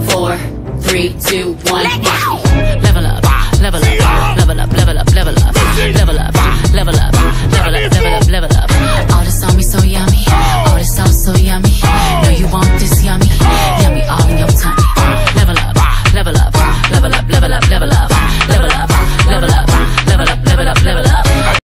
4, 3, 2, 1. Level up, level up.